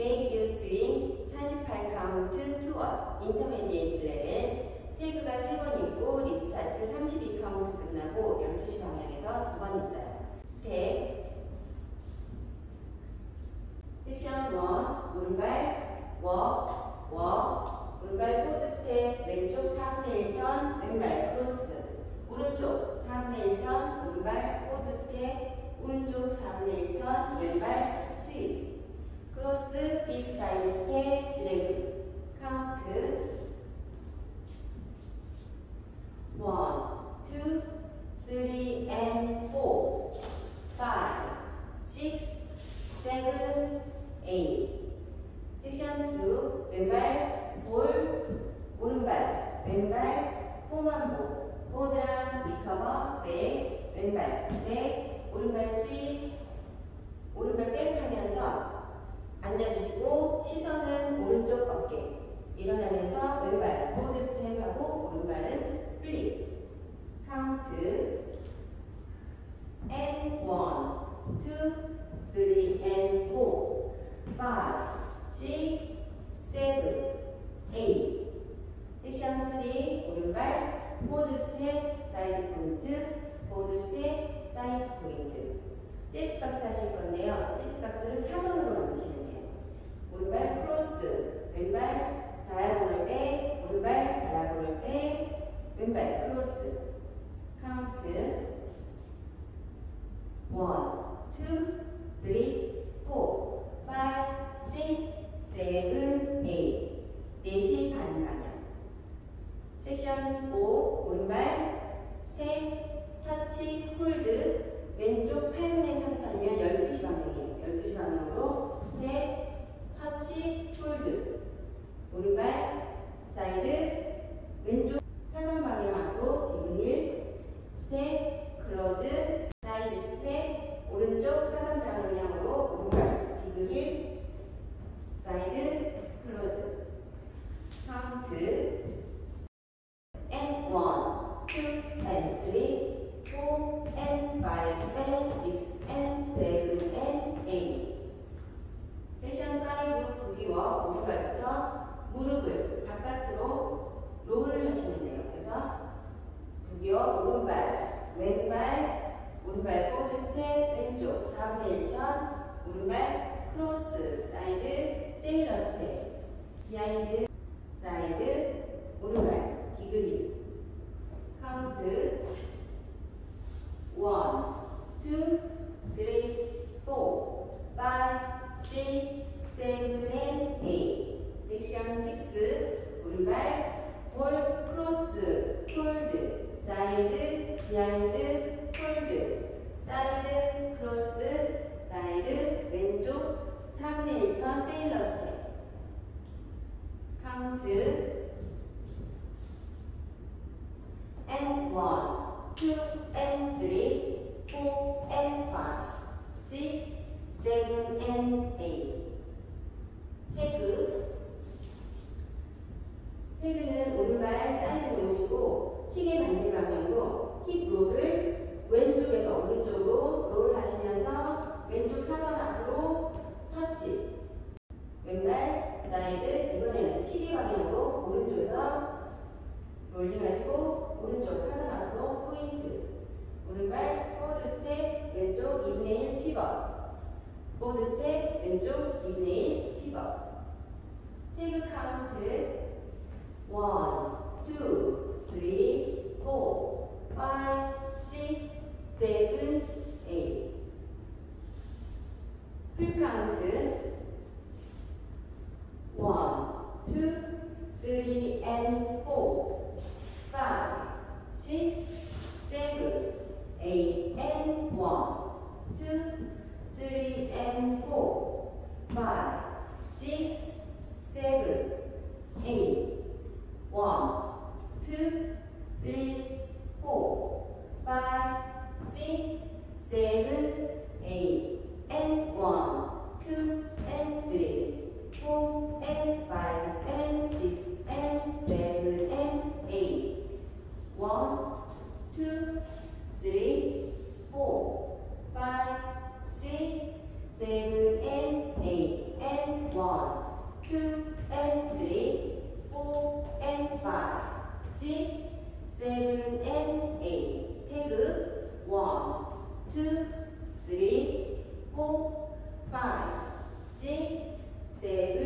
Make you swing 48카운트 투어 인터미디에이트 레벨. 태그가 3번 있고 리스타트 32카운트 끝나고 12시 방향에서 2번 있어요. 스텝 섹션 1 오른발 워 오른발 포드 스텝 왼쪽 4분의 1턴 왼발 크로스 오른쪽 4분의 1턴 오른발 포드 스텝 오른쪽 4분의 1턴 왼발 스윗 크로스 빅 사이드 스텝 드래그 카운트 1, 2, 3 and 4 5, 6, 7, 8 섹션 2 왼발 볼 오른발 왼발 포먼보 포드랑 리커버 백 왼발 백 오른발 스윗 오른발 백 하면서 앉아주시고 시선은 오른쪽 어깨 일어나면서 왼발 포드 스텝하고 오른발은 플립 카운트 and 1, 2, 3 and 4 5, 6, 7, 8 섹션 3 오른발 포드 스텝 사이드 포인트 포드 스텝 사이드 포인트 재즈박스 하실 건데요. 재즈박스를 사선으로 만드시면 돼요. 오른발 크로스 왼발 다이아고널 백 오른발 다이아고널 백 왼발 크로스 카운트 1, 2, 3, 4, 5, 6, 7, 8 4시 반 방향 섹션 5 오른발 스텝 터치 홀드 왼쪽 8분의 3턴이면 12시 방향이에요. 12시 방향으로 스텝 터치 홀드 오른발 사이드 왼쪽 사선 방향으로 디그힐 스텝 클로즈 사이드 스텝 오른쪽 사선 방향으로 오른발 디그힐 사이드 클로즈 카운트 and 1, 2 and 3 4 and 5 and 6 and 7 and 8 섹션 5 부기워 오른발부터 무릎을 바깥으로 롤을 하시면 돼요. 그래서 부기워 오른발 오른발 포드 스텝 왼쪽 4분의 1턴 오른발 크로스 사이드 세일러 스텝 비하인드 사이드 오른발 디그리 카운트 1, 2, 3, 4, 5, 6, 7, 8 섹션 6 오른발 볼 크로스 홀드 사이드 비하인드 홀드 사이드 크로스 사이드 왼쪽 3분의 1턴 세일러 스텝 카운트 and 1, 2 and 3 4 and 5 6, 7 and 8 태그는 오른발 사이드로 놓으시고 시계 반대 방향으로 힙 롤을 왼쪽에서 오른쪽으로 롤 하시면서 왼쪽 사선 앞으로 터치 왼발 사이드 이번에는 시계 방향으로 오른쪽에서 롤링 하시고 오른쪽 사선 앞으로 포인트 오른발 포워드 스텝 왼쪽 2분의 1 피벗 포워드 스텝 왼쪽 2분의 1 피벗 태그 카운트 1, 2, 3, 4, 5, 6, 7, 8 풀 카운트 1, 2, 3 and 4 5, 6, 7, 8 and 1, 2, 3 and 4 5, 6, 7, 8 1, 2, 3, 4, 5, 6, 7, 8 and 1, 2 and 3, 4 and 5 and 6 and 7 and 8 1, 2, 3, 4, 5, 6, 7 and 8 and 1 2 and 3, 4 and 5, 6, 7 and 8. 태그 1, 2, 3, 4, 5, 6, 7,